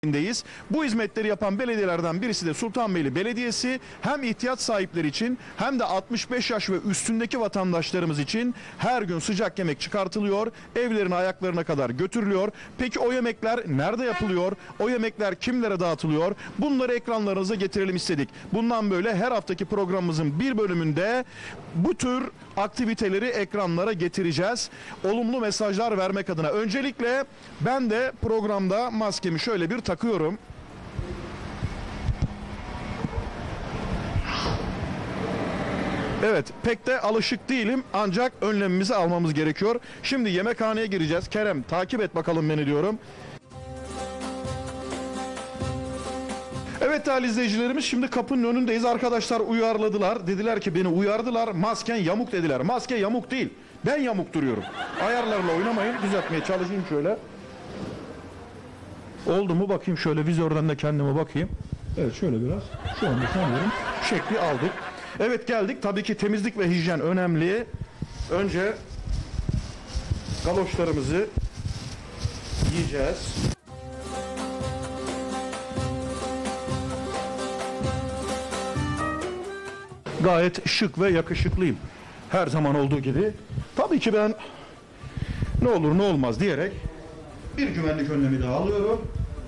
deyiz. Bu hizmetleri yapan belediyelerden birisi de Sultanbeyli Belediyesi. Hem ihtiyaç sahipleri için hem de 65 yaş ve üstündeki vatandaşlarımız için her gün sıcak yemek çıkartılıyor. Evlerine ayaklarına kadar götürülüyor. Peki o yemekler nerede yapılıyor? O yemekler kimlere dağıtılıyor? Bunları ekranlarınıza getirelim istedik. Bundan böyle her haftaki programımızın bir bölümünde bu tür aktiviteleri ekranlara getireceğiz. Olumlu mesajlar vermek adına. Öncelikle ben de programda maskemi şöyle bir takıyorum. Evet, pek de alışık değilim ancak önlemimizi almamız gerekiyor. Şimdi yemekhaneye gireceğiz. Kerem, takip et bakalım beni diyorum. Evet değerli izleyicilerimiz, şimdi kapının önündeyiz. Arkadaşlar uyarladılar. Dediler ki, beni uyardılar. Masken yamuk dediler. Maske yamuk değil. Ben yamuk duruyorum. Ayarlarla oynamayın. Düzeltmeye çalışayım şöyle. Oldu mu bakayım, şöyle vizörden de kendime bakayım. Evet, şöyle biraz. Şu anda sanıyorum şekli aldık. Evet, geldik. Tabii ki temizlik ve hijyen önemli. Önce galoşlarımızı yiyeceğiz. Gayet şık ve yakışıklıyım. Her zaman olduğu gibi. Tabii ki ben ne olur ne olmaz diyerek bir güvenlik önlemi daha alıyorum.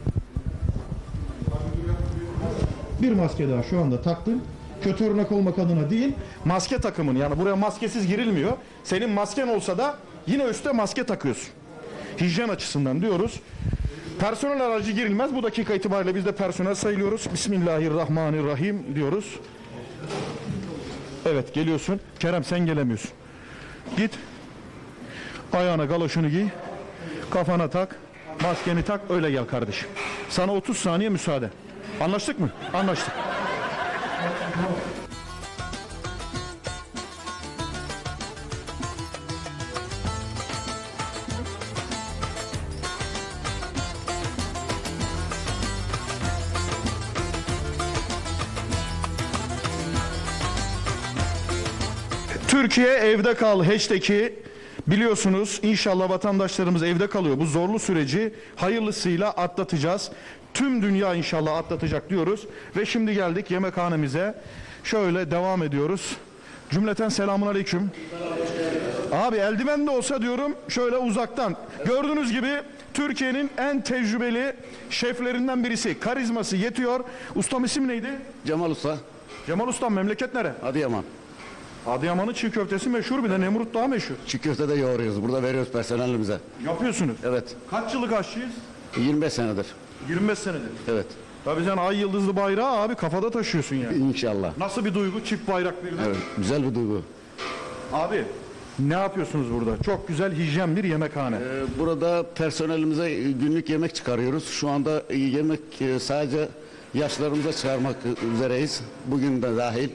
Bir maske daha şu anda taktım. Kötü örnek olmak adına değil, maske takımın, yani buraya maskesiz girilmiyor. Senin masken olsa da yine üstte maske takıyorsun. Hijyen açısından diyoruz. Personel aracı girilmez. Bu dakika itibariyle biz de personel sayılıyoruz. Bismillahirrahmanirrahim diyoruz. Evet, geliyorsun. Kerem, sen gelemiyorsun. Git. Ayağına galoşunu giy. Kafana tak. Maskeni tak. Öyle gel kardeşim. Sana 30 saniye müsaade. Anlaştık mı? Anlaştık. Türkiye evde kal hashtag'i biliyorsunuz, inşallah vatandaşlarımız evde kalıyor. Bu zorlu süreci hayırlısıyla atlatacağız. Tüm dünya inşallah atlatacak diyoruz. Ve şimdi geldik yemekhanemize. Şöyle devam ediyoruz. Cümleten selamun aleyküm. Abi eldiven de olsa diyorum şöyle uzaktan. Gördüğünüz gibi Türkiye'nin en tecrübeli şeflerinden birisi. Karizması yetiyor. Ustam isim neydi? Cemal Usta. Cemal Ustam, memleket nere? Adıyaman. Adıyaman'ın çiğ köftesi meşhur, bir de Nemrut daha meşhur. Çiğ köfte de yoğuruyoruz. Burada veriyoruz personelimize. Yapıyorsunuz. Evet. Kaç yıllık aşçıyız? 25 senedir. 25 senedir. Evet. Tabii sen ay yıldızlı bayrağı abi kafada taşıyorsun yani. İnşallah. Nasıl bir duygu, çift bayrak birden? Evet. Güzel bir duygu. Abi ne yapıyorsunuz burada? Çok güzel hijyen bir yemekhane. Burada personelimize günlük yemek çıkarıyoruz. Şu anda yemek sadece yaşlarımıza çıkarmak üzereyiz. Bugün de dahil.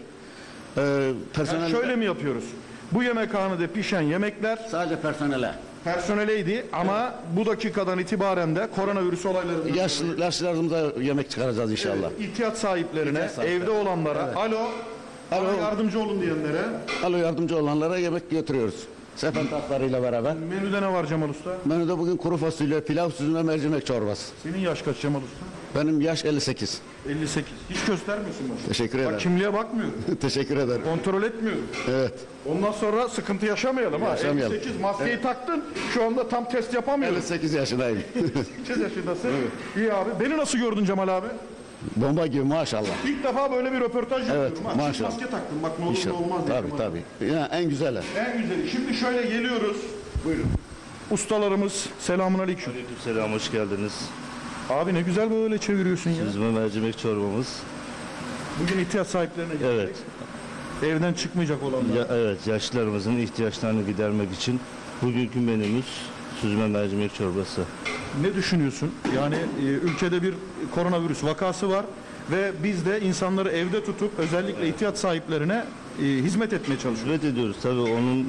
Yani şöyle mi yapıyoruz? Bu yemekhanede pişen yemekler Sadece personele. personeleydi ama bu dakikadan itibaren de koronavirüs olaylarından Yaşlılarımıza yemek çıkaracağız inşallah. ihtiyaç sahiplerine, İhtiyaç sahipleri. evde olanlara, Evet. alo, Alo. bana yardımcı olun diyenlere. Alo, yardımcı olanlara yemek götürüyoruz. Sefer tatlarıyla beraber. Menüde ne var Cemal Usta? Menüde bugün kuru fasulye, pilav, süzme mercimek çorbası. Senin yaş kaç Cemal Usta? Benim yaş 58. 58. Hiç göstermiyorsun bana. Teşekkür Bak, ederim. kimliğe bakmıyorum. Teşekkür ederim. Kontrol etmiyorum. Evet. Ondan sonra sıkıntı yaşamayalım ha. Yaşamayalım. 58 maskeyi taktın. Şu anda tam test yapamıyorum. 58 yaşındayım. 58 yaşındasın. İyi abi. Beni nasıl gördün Cemal abi? Bomba gibi maşallah. İlk defa böyle bir röportaj yapıyorum. Evet, Ha, çift maşallah. maske taktım. Bak ne olur ne İnşallah. olmaz. dedim Tabii abi. tabii. Ya, en güzeli. En güzeli. Şimdi şöyle geliyoruz. Buyurun. Ustalarımız, selamun aleyküm. Selam, hoş geldiniz. Abi ne güzel böyle çeviriyorsun ya. Süzme mercimek çorbamız. Bugün ihtiyaç sahiplerine gittik. Evet. Evden çıkmayacak olanlar. Evet, yaşlılarımızın ihtiyaçlarını gidermek için bugünkü menümüz süzme mercimek çorbası. Ne düşünüyorsun? Yani ülkede bir koronavirüs vakası var ve biz de insanları evde tutup özellikle ihtiyaç sahiplerine hizmet etmeye çalışıyoruz. Evet ediyoruz tabii, onun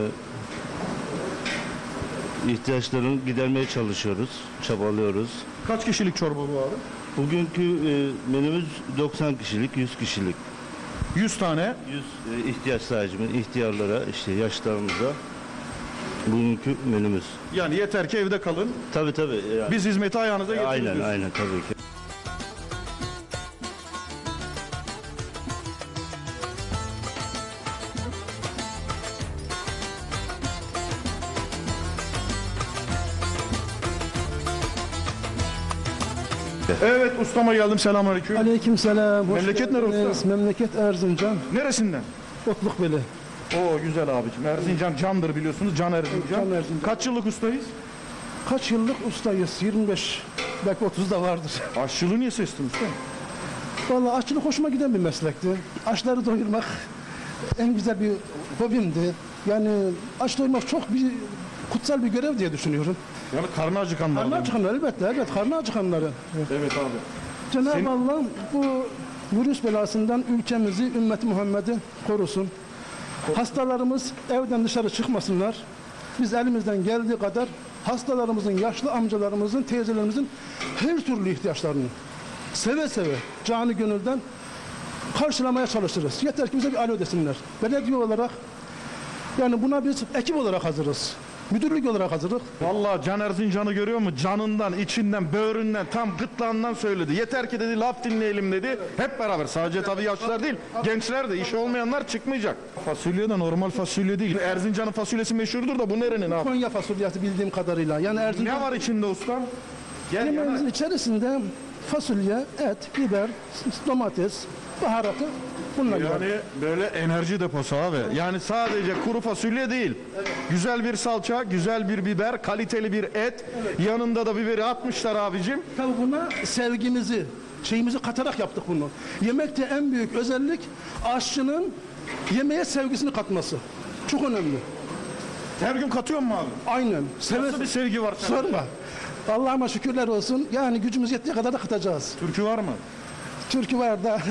ihtiyaçlarını gidermeye çalışıyoruz, çabalıyoruz. Kaç kişilik çorba bu abi? Bugünkü menümüz 90 kişilik, 100 kişilik. 100 tane. 100 ihtiyaç sahibinin ihtiyarlara, işte yaşlarımıza bugünkü menümüz. Yani yeter ki evde kalın. Tabii tabii. Yani, Biz hizmeti ayağınıza getiriyoruz. aynen tabii ki. Evet ustama geldim. Selamünaleyküm. Aleykümselam. hoş Memleket nere geldiniz. usta? Memleket Erzincan. Neresinden? Otlukbeli. Oo güzel abicim. Erzincan candır biliyorsunuz. Can Erzincan. Can Erzincan. Kaç yıllık ustayız? Kaç yıllık ustayız? 25. Belki 30 da vardır. Aşçılığı niye seçtin usta? Vallahi aşçılık hoşuma giden bir meslekti. Açları doyurmak en güzel bir hobimdi. Yani aç doyurmak çok bir kutsal bir görev diye düşünüyorum. Yani karnı acıkanlar. Karnı acıkanlar elbette, evet karnı acıkanları. Evet abi. Cenab-ı Senin- Allah bu virüs belasından ülkemizi, ümmeti Muhammed'i korusun. Hastalarımız evden dışarı çıkmasınlar. Biz elimizden geldiği kadar hastalarımızın, yaşlı amcalarımızın, teyzelerimizin her türlü ihtiyaçlarını seve seve, canı gönülden karşılamaya çalışırız. Yeter ki bize bir alo desinler. Belediye olarak yani buna biz ekip olarak hazırız. Müdürlük olarak hazırız. Vallahi Can Erzincan'ı görüyor mu? Canından, içinden, böğründen, tam gırtlağından söyledi. Yeter ki dedi laf dinleyelim dedi. Hep beraber. Sadece tabii yaşlılar değil. Gençler de işi olmayanlar çıkmayacak. Fasulye de normal fasulye değil. Erzincan'ın fasulyesi meşhurdur da bu nerenin abi? Konya fasulyesi bildiğim kadarıyla. Yani Erzincan Ne var içinde ustam? Gel yemeğimizin yana. içerisinde fasulye, et, biber, domates, baharatı bunlar var. Yani böyle enerji deposu abi. Yani sadece kuru fasulye değil. Güzel bir salça, güzel bir biber, kaliteli bir et. Yanında da biberi atmışlar abicim. Tabii buna sevgimizi, şeyimizi katarak yaptık bunu. Yemekte en büyük özellik aşçının yemeğe sevgisini katması. Çok önemli. Her gün katıyor mu abi? Aynen. Nasıl bir sevgi var sende? Sorma. Allah'ıma şükürler olsun. Yani gücümüz yettiği kadar da katacağız. Türkü var mı? Türkü var da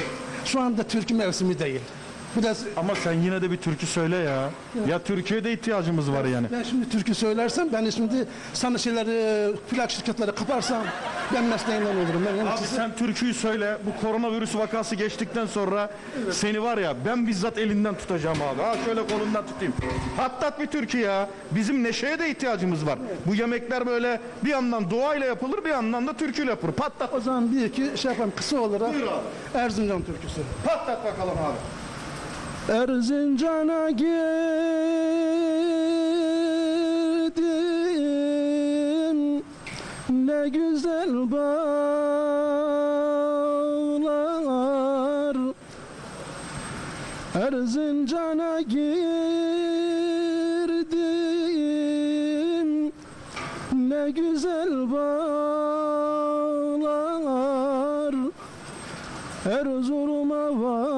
şu anda türkü mevsimi değil. Biraz Ama sen yine de bir türkü söyle ya. Ya Türkiye'de ihtiyacımız var yani. ben şimdi türkü söylersem ben şimdi sana şeyleri plak şirketleri kaparsam ben mesleğimden olurum. Ben Abi sen türküyü söyle. Bu koronavirüs vakası geçtikten sonra seni var ya ben bizzat elinden tutacağım abi. Ha şöyle kolundan tutayım. Hattat bir türkü ya. Bizim neşeye de ihtiyacımız var. Bu yemekler böyle bir yandan doğayla yapılır bir yandan da türküyle yapılır. Patlat. o zaman bir iki şey yapalım kısa olarak Buyur abi. Erzincan türküsü. Patlat bakalım abi. Erzincan'a girdim, ne güzel bağlar. Erzincan'a girdim, ne güzel bağlar. Erzurum'a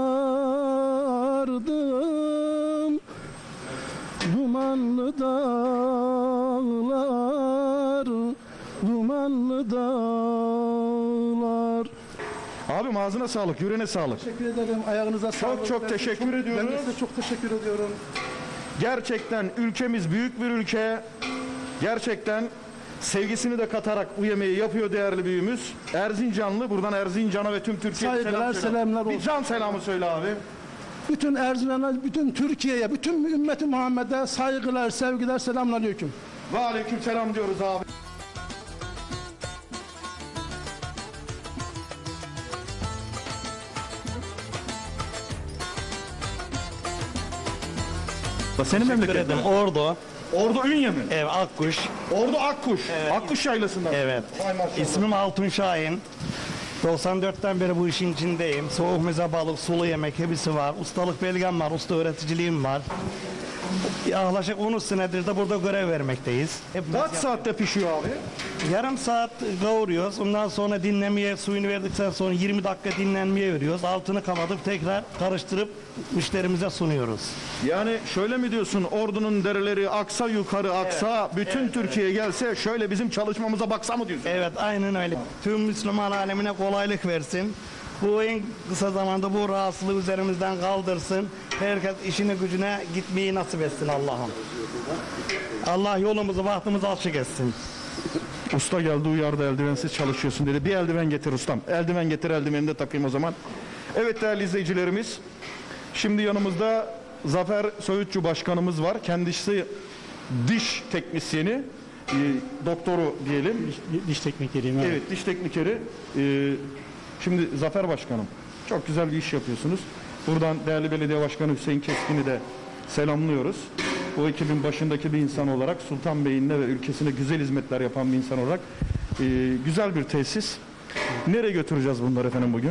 vardım, dumanlı dağlar, dumanlı dağlar. Abim ağzına sağlık, yüreğine sağlık. Teşekkür ederim, ayağınıza sağlık. çok teşekkür ediyoruz. Ben de size çok teşekkür ediyorum. Gerçekten ülkemiz büyük bir ülke. Gerçekten sevgisini de katarak bu yemeği yapıyor değerli büyüğümüz. Erzincanlı. Buradan Erzincan'a ve tüm Türkiye'ye Saygılar, selam söyle. selamlar Bir olsun. can selamı söyle abi. Bütün Erzincan'a, bütün Türkiye'ye, bütün ümmeti Muhammed'e saygılar, sevgiler, selamünaleyküm. Ve aleyküm selam diyoruz abi. Senin memleketin? Ederim. Ordu, Ordu Ünye mi? Akkuş. Ordu Akkuş. Akkuş yaylasından. Evet. Vay maşallah. İsmim Altun Şahin. 94'ten beri bu işin içindeyim. Soğuk meze balık, sulu yemek hepsi var. Ustalık belgem var, usta öğreticiliğim var. Yaklaşık 13 senedir de burada görev vermekteyiz. Kaç saatte pişiyor abi? Yarım saat kavuruyoruz. Ondan sonra dinlemeye, suyunu verdikten sonra 20 dakika dinlenmeye veriyoruz. Altını kapatıp tekrar karıştırıp müşterimize sunuyoruz. Yani şöyle mi diyorsun Ordu'nun dereleri aksa yukarı aksa bütün Türkiye gelse şöyle bizim çalışmamıza baksa mı diyorsun? Evet, aynen öyle. Tüm Müslüman alemine kolaylık versin. Bu en kısa zamanda bu rahatsızlığı üzerimizden kaldırsın. Herkes işine gücüne gitmeyi nasip etsin Allah'ım. Allah yolumuzu bahtımızı açık etsin. Usta geldi uyardı eldivensiz çalışıyorsun dedi. Bir eldiven getir ustam. Eldiven getir eldivenini de takayım o zaman. Evet değerli izleyicilerimiz. Şimdi yanımızda Zafer Söğütçü Başkanımız var. Kendisi diş teknisyeni. Doktoru diyelim. Diş teknikeriyim. Evet. Evet diş teknikeri. Şimdi Zafer Başkanım çok güzel bir iş yapıyorsunuz. Buradan değerli belediye başkanı Hüseyin Keskin'i de selamlıyoruz. O ekibin başındaki bir insan olarak Sultanbeyli'ne ve ülkesine güzel hizmetler yapan bir insan olarak güzel bir tesis. Nereye götüreceğiz bunları efendim bugün?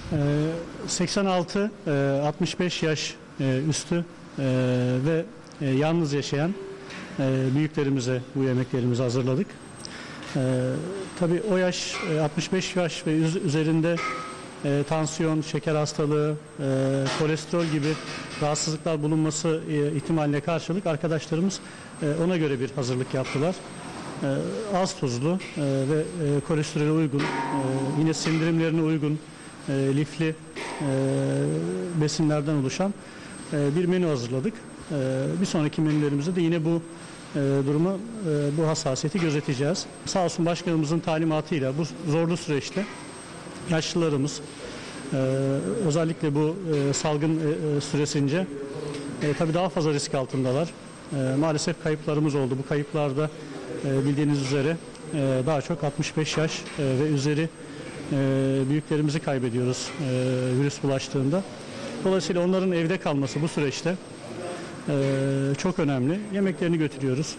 86, 65 yaş üstü ve yalnız yaşayan büyüklerimize bu yemeklerimizi hazırladık. Tabii o yaş 65 yaş ve üzerinde tansiyon, şeker hastalığı, kolesterol gibi rahatsızlıklar bulunması ihtimaline karşılık arkadaşlarımız ona göre bir hazırlık yaptılar. Az tuzlu ve kolesterole uygun, yine sindirimlerine uygun, lifli besinlerden oluşan bir menü hazırladık. Bir sonraki menülerimizde de yine bu durumu, bu hassasiyeti gözeteceğiz. Sağ olsun başkanımızın talimatıyla bu zorlu süreçte yaşlılarımız özellikle bu salgın süresince tabii daha fazla risk altındalar. Maalesef kayıplarımız oldu. Bu kayıplarda bildiğiniz üzere daha çok 65 yaş ve üzeri büyüklerimizi kaybediyoruz virüs bulaştığında. Dolayısıyla onların evde kalması bu süreçte çok önemli. Yemeklerini götürüyoruz.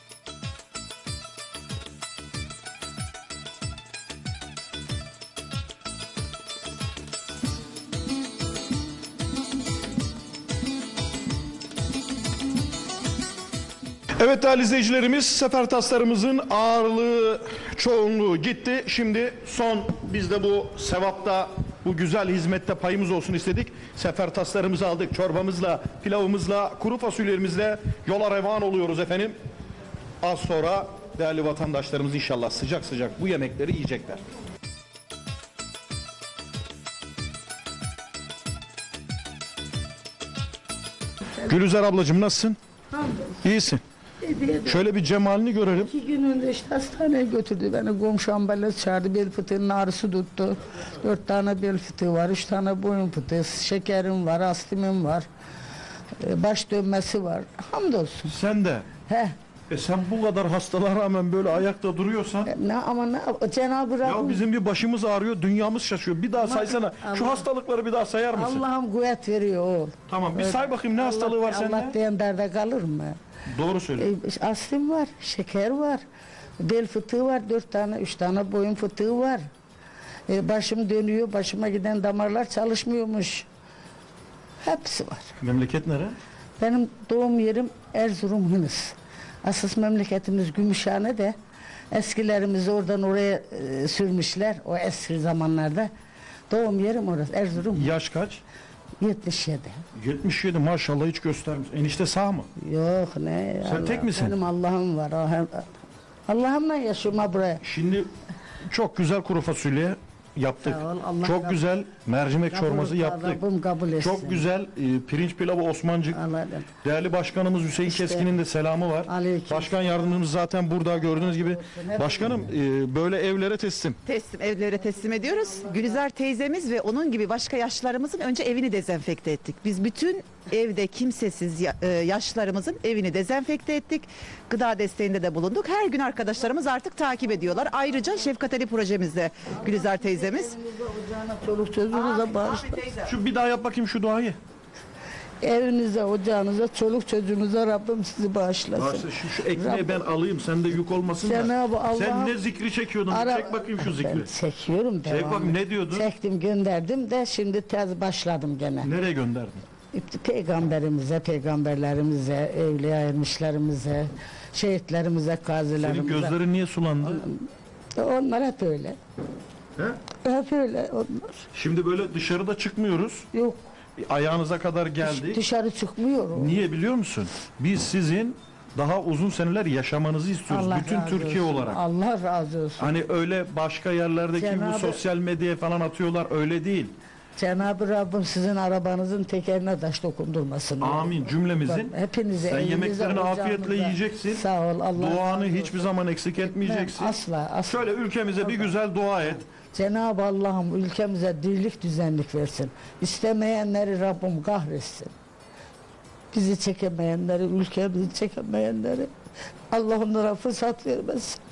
Evet değerli izleyicilerimiz, sefer taslarımızın ağırlığı, çoğunluğu gitti. Şimdi son biz de bu sevapta, bu güzel hizmette payımız olsun istedik. Sefer taslarımızı aldık. Çorbamızla, pilavımızla, kuru fasulyelerimizle yola revan oluyoruz efendim. Az sonra değerli vatandaşlarımız inşallah sıcak sıcak bu yemekleri yiyecekler. Gülüzer ablacığım nasılsın? İyisin. Şöyle bir cemalini görelim. 2 gün önce işte hastaneye götürdü beni. Komşu ambulans çağırdı. Bel fıtığının ağrısı tuttu. 4 tane bel fıtığı var. 3 tane boyun fıtığı. Şekerim var. Astımım var. Baş dönmesi var. Hamdolsun. Sen de. He. Sen bu kadar hastalığa rağmen böyle ayakta duruyorsan Cenab-ı ya Rabbim bizim bir başımız ağrıyor, dünyamız şaşıyor. Bir daha saysana. Şu Allah- hastalıkları bir daha sayar mısın? Allah'ım kuvvet veriyor oğul. Tamam bir say bakayım ne hastalığı var Allah sende? diyen derde kalır mı? Doğru söyle. Astım var. Şeker var. Bel fıtığı var. 4 tane 3 tane boyun fıtığı var. Başım dönüyor. Başıma giden damarlar çalışmıyormuş. Hepsi var. Memleket nere? Benim doğum yerim Erzurum Hınıs. Asıl memleketimiz Gümüşhane de eskilerimiz oradan oraya sürmüşler o eski zamanlarda. Doğum yerim orası Erzurum. Yaş kaç? 77. 77 maşallah hiç göstermiş. Enişte sağ mı? Yok ne? Sen tek misin? Benim Allah'ım var. Allah'ımla yaşıyorum ha buraya. Şimdi çok güzel kuru fasulye yaptık. Sağ ol, Allah Çok kabul- güzel mercimek Kabul- çorbası yaptık. Rabbim kabul etsin. Çok güzel pirinç pilavı Osmancık. Allah Değerli başkanımız Hüseyin İşte. Keskin'in de selamı var. Aleyküm. Başkan yardımcımız zaten burada gördüğünüz gibi. Başkanım böyle evlere teslim. Evlere teslim ediyoruz. Gülizar teyzemiz ve onun gibi başka yaşlılarımızın önce evini dezenfekte ettik. Biz bütün evde kimsesiz yaşlılarımızın evini dezenfekte ettik. Gıda desteğinde de bulunduk. Her gün arkadaşlarımız artık takip ediyorlar. Ayrıca Şefkat Ali projemizde Gülizar teyzemiz. Çoluk çocuğunuza bağışla. Şu bir daha yap bakayım şu duayı. Evinize, ocağınıza, çoluk çocuğunuza Rabbim sizi bağışlasın. Varsa şu ekmeği ben alayım sende yük olmasın da. Cenab-ı Sen Allah- ne zikri çekiyordun? Ara- Çek bakayım şu zikri. Ben çekiyorum Çek devamlı. bakayım ne diyordun? Çektim gönderdim de şimdi tez başladım gene. Nereye gönderdin? Peygamberimize, peygamberlerimize, evliya ermişlerimize, şehitlerimize, gazilerimize. Senin gözlerin niye sulandı? Onlar hep öyle. He? Hep öyle onlar. Şimdi böyle dışarıda çıkmıyoruz. Yok Ayağınıza kadar geldik. dışarı çıkmıyorum. Niye biliyor musun? Biz sizin daha uzun seneler yaşamanızı istiyoruz. Allah Bütün razı Türkiye olsun. olarak. Allah razı olsun. Hani öyle başka yerlerdeki bu Cenab-ı- sosyal medyaya falan atıyorlar öyle değil. Cenab-ı Rabbim sizin arabanızın tekerine taş dokundurmasın. Amin cümlemizin. Hepinize, Sen evinize, yemeklerini ocağınıza. afiyetle yiyeceksin. Sağ ol. Allah Duanı razı hiçbir olsun. zaman eksik etmeyeceksin. Asla. Şöyle ülkemize bir güzel dua et. Cenab-ı Allah'ım ülkemize dirlik düzenlik versin. İstemeyenleri Rabbim kahretsin. Bizi çekemeyenleri, ülkemizi çekemeyenleri Allah onlara fırsat vermesin.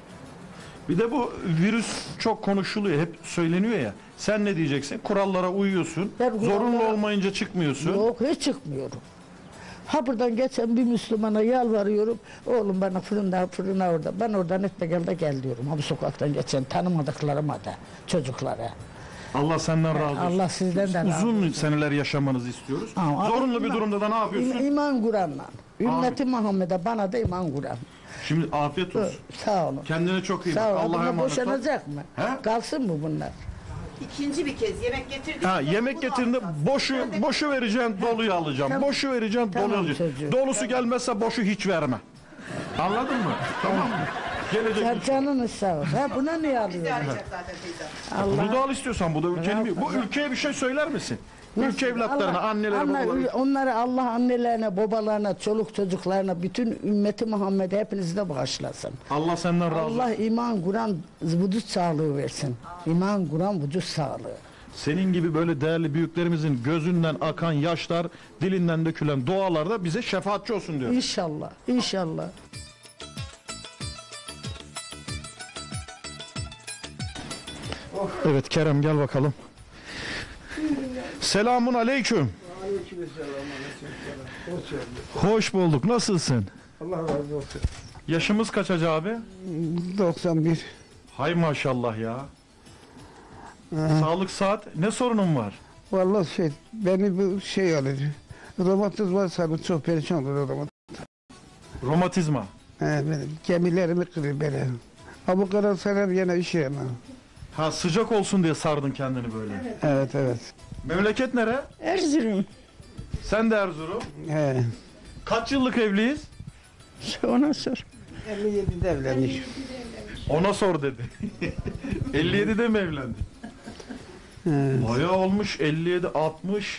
Bir de bu virüs çok konuşuluyor, hep söyleniyor ya. Sen ne diyeceksin? Kurallara uyuyorsun. Ben kurallara- Zorunlu olmayınca çıkmıyorsun. Yok hiç çıkmıyorum. Ha buradan geçen bir Müslümana yalvarıyorum. Oğlum bana fırına orada. Ben oradan etme gel diyorum. Ha bu sokaktan geçen tanımadıklarıma da çocuklara. Allah senden razı olsun. Allah sizden de razı Uzun seneler yaşamanızı istiyoruz. Ama Zorunlu bir durumda da ne yapıyorsun? İman Kur'an'la. Ümmeti Muhammed'e bana da iman Kur'an. Şimdi afiyet olsun. Sağ olun. Kendine çok iyi bak. Sağ ol. Allah'a Bunlar emanet ol. boşanacak mı? He? Kalsın mı bunlar? İkinci bir kez yemek getirdik. Ha, yemek getirdiğinde boşu vereceksin, doluyu alacağım. Tamam. Boşu vereceksin, Tamam doluyu alacaksın. çocuğum. Dolusu gelmezse boşu hiç verme. Anladın mı? Tamam mı? Gelecek. Canınız sağ ol. Ha buna niye alıyorsun? Arayacak zaten teyze. Bunu da al istiyorsan, bu da ülkenin bu ülkeye bir şey söyler misin? Ülke evlatlarına, annelere, babalarına. Onları Allah annelerine, babalarına, çoluk çocuklarına, bütün ümmeti Muhammed'e hepinizi de bağışlasın. Allah senden razı olsun. Allah iman Kur'an vücut sağlığı versin. İman Kur'an vücut sağlığı. Senin gibi böyle değerli büyüklerimizin gözünden akan yaşlar, dilinden dökülen dualar da bize şefaatçi olsun diyor. İnşallah, inşallah. Evet Kerem, gel bakalım. Selamun aleyküm. Hoş bulduk. Nasılsın? Allah razı olsun. Yaşımız kaç hacı abi? 91. Hay maşallah ya. Sağlık saat. Ne sorunun var? Vallahi beni bu alır. Romatizma sarı çok perişan olur romat. Romatizma. Benim kemiklerimi kırıyor beni. Ha bu kadar senem yine işeyemem. Ha, sıcak olsun diye sardın kendini böyle. Evet. Memleket nere? Erzurum. Sen de Erzurum. He. Kaç yıllık evliyiz? Ona sor. 57'de evlenmiş. Ona sor dedi. 57'de mi evlendin? Bayağı olmuş 57, 60.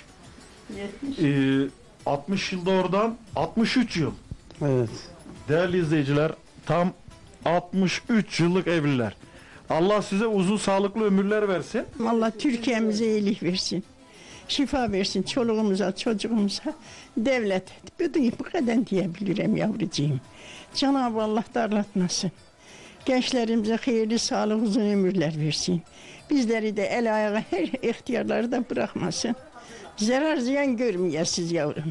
60 yılda oradan 63 yıl. Evet. Değerli izleyiciler, tam 63 yıllık evliler. Allah size uzun sağlıklı ömürler versin. Allah Türkiye'mize iyilik versin. Şifa versin çoluğumuza, çocuğumuza. Devlet, bu kadar diyebilirim yavrucuğum. Cenab-ı Allah darlatmasın. Gençlerimize hayırlı, sağlık, uzun ömürler versin. Bizleri de el ayağı her ihtiyarları da bırakmasın. Zarar ziyan görmeyesiz yavrum.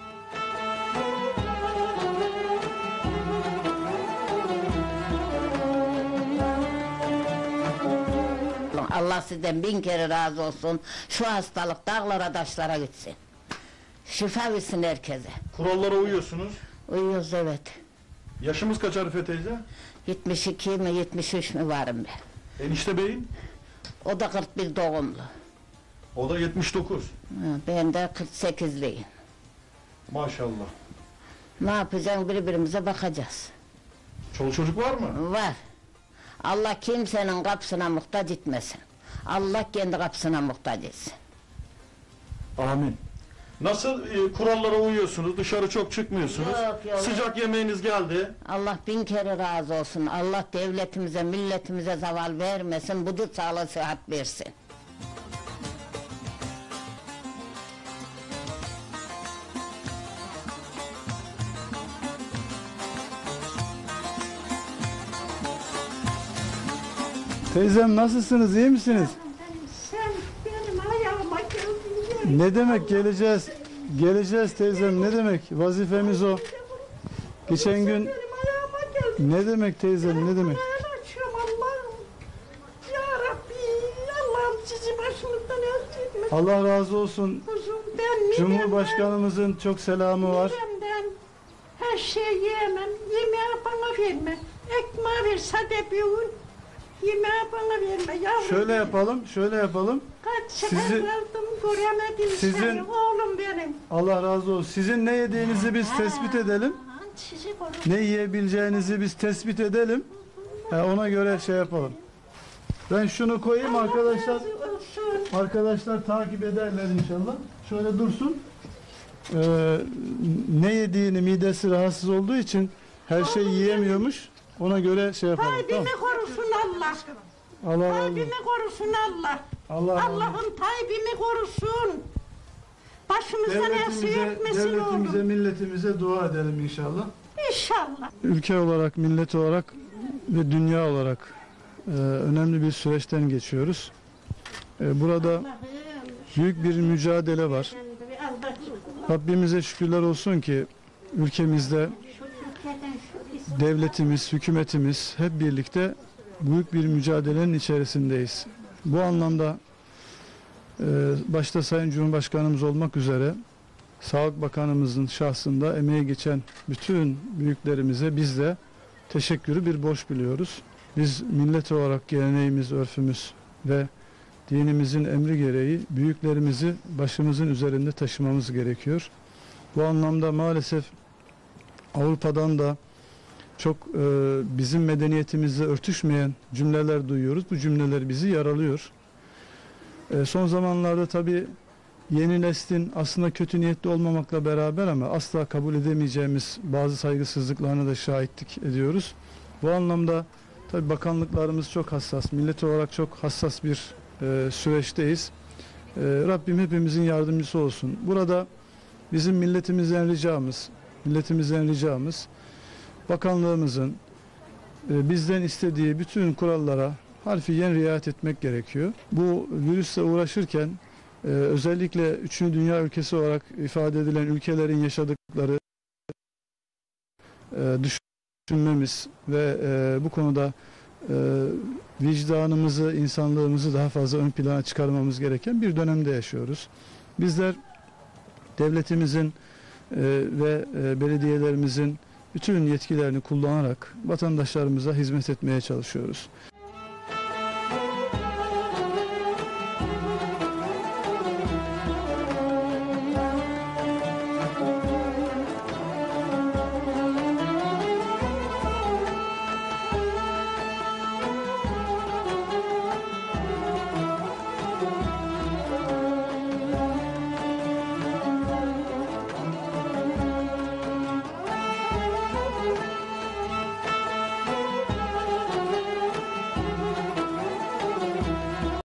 Allah sizden 1000 kere razı olsun. Şu hastalık dağlara taşlara gitsin. Şifa versin herkese. Kurallara uyuyorsunuz. Uyuyoruz evet. Yaşımız kaç Arife teyze? 72 mi 73 mi varım ben. Enişte beyin? O da 41 doğumlu. O da 79. Ben de 48'liyim. Maşallah. Ne yapacağız, birbirimize bakacağız. Çoluk çocuk var mı? Var. Allah kimsenin kapısına muhtaç etmesin. Allah kendi kapısına muhtaç etsin. Amin. Nasıl kurallara uyuyorsunuz? Dışarı çok çıkmıyorsunuz. Yok. Sıcak yemeğiniz geldi. Allah 1000 kere razı olsun. Allah devletimize, milletimize zaval vermesin. Vücut sağlığı, sıhhat versin. Teyzem nasılsınız, iyi misiniz? Sen benim ayağıma geldin. Ne demek geleceğiz? Geleceğiz teyzem, ne demek? Vazifemiz o. Geçen gün Benim ayağıma geldin. ne demek teyzem, ne demek? Ben açıyorum Allah'ım. Ya Rabbi, Allah'ım sizi başımızdan öldürmesin. Allah razı olsun. Kuzum ben Cumhurbaşkanımızın çok selamı var. midemden her şeyi yiyemem. Yemeği bana verme. Ekmeği ver sade bir un. Yemeği bana verme yavrum. Şöyle yapalım, şöyle yapalım. Kaç sefer Sizi- geldim göremedim Sizin- seni oğlum benim. Allah razı olsun. Sizin ne yediğinizi biz tespit edelim. Sizi korusun. Ne yiyebileceğinizi biz tespit edelim. Ona göre şey yapalım. Ben şunu koyayım arkadaşlar. Razı olsun. Arkadaşlar takip ederler inşallah. Şöyle dursun. Ne yediğini, midesi rahatsız olduğu için her şeyi yiyemiyormuş. Ona göre şey yapalım. Tamam. Tayyip'imi korusun Allah. Allah razı olsun. Tayyip'imi korusun Allah. Allah razı olsun. Allah'ım Tayyip'imi korusun. Başımızdan eksik etmesin Devletimize, oğlum. milletimize dua edelim inşallah. İnşallah. Ülke olarak, millet olarak ve dünya olarak önemli bir süreçten geçiyoruz. Burada büyük bir mücadele var. Rabbimize şükürler olsun ki ülkemizde devletimiz, hükümetimiz hep birlikte büyük bir mücadelenin içerisindeyiz. Bu anlamda başta Sayın Cumhurbaşkanımız olmak üzere Sağlık Bakanımızın şahsında emeği geçen bütün büyüklerimize biz de teşekkürü bir borç biliyoruz. Biz millet olarak geleneğimiz, örfümüz ve dinimizin emri gereği büyüklerimizi başımızın üzerinde taşımamız gerekiyor. Bu anlamda maalesef Avrupa'dan da çok bizim medeniyetimizle örtüşmeyen cümleler duyuyoruz. Bu cümleler bizi yaralıyor. Son zamanlarda tabii yeni neslin aslında kötü niyetli olmamakla beraber ama asla kabul edemeyeceğimiz bazı saygısızlıklarına da şahitlik ediyoruz. Bu anlamda tabii bakanlıklarımız çok hassas, millet olarak çok hassas bir süreçteyiz. Rabbim hepimizin yardımcısı olsun. Burada bizim milletimizden ricamız bakanlığımızın bizden istediği bütün kurallara harfiyen riayet etmek gerekiyor. Bu virüsle uğraşırken özellikle 3. dünya ülkesi olarak ifade edilen ülkelerin yaşadıkları düşünmemiz ve bu konuda vicdanımızı, insanlığımızı daha fazla ön plana çıkarmamız gereken bir dönemde yaşıyoruz. Bizler devletimizin ve belediyelerimizin bütün yetkilerini kullanarak vatandaşlarımıza hizmet etmeye çalışıyoruz.